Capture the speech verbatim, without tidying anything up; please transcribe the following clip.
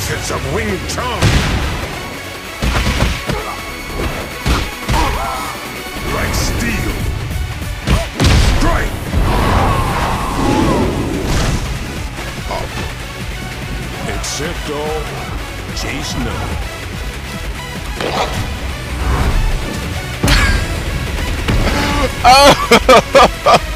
benefits of Wing Chun. Like steel. Strike! Excepto Chase No. Oh!